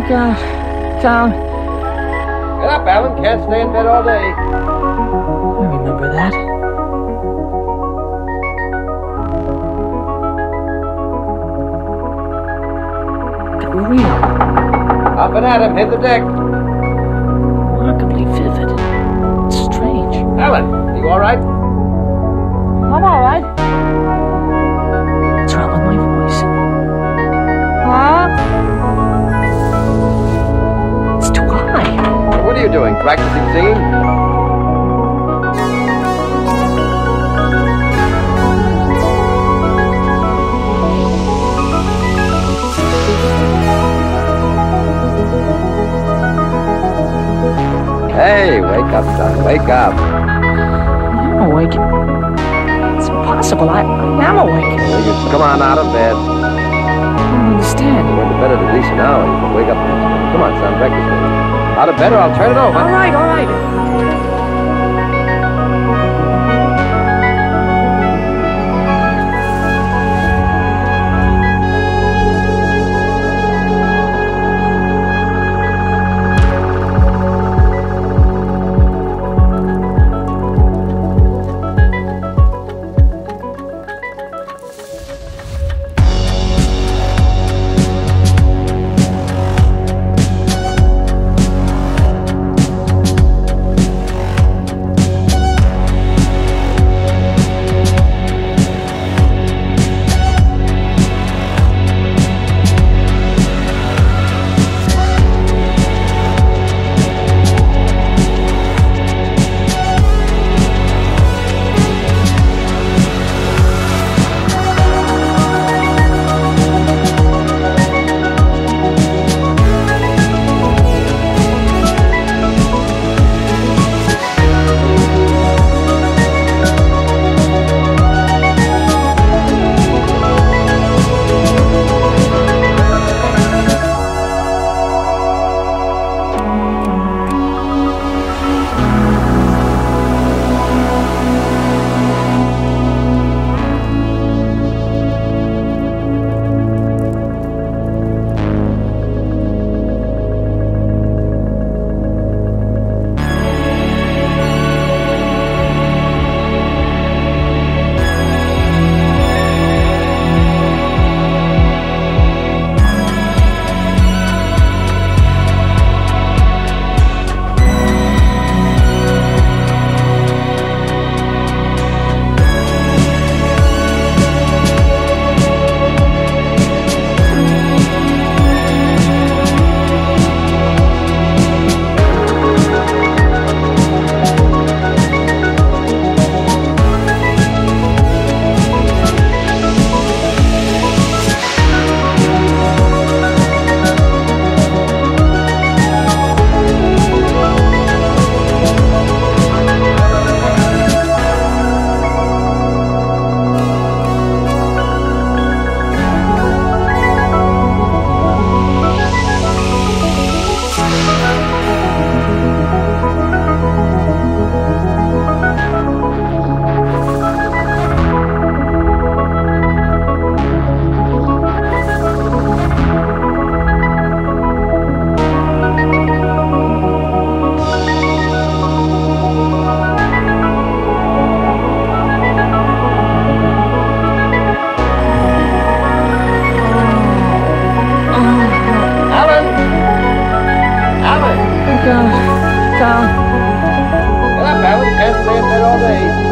God. Down. Get up, Alan. Can't stay in bed all day. I remember that. They were real. Up and at him. Hit the deck. Remarkably vivid. Strange. Alan, you all right? I'm all right. What's wrong with my voice? It's too high. What are you doing? Practicing singing? Hey, wake up, son. Wake up. I'm awake. It's impossible. I am awake. Well, you just come on out of bed. I don't understand. You went to bed at a decent hour. You can wake up. Come on, son. Breakfast ready. Out of bed or I'll turn it over. All right, all right. Get up, Alan. Can't stay in bed all day.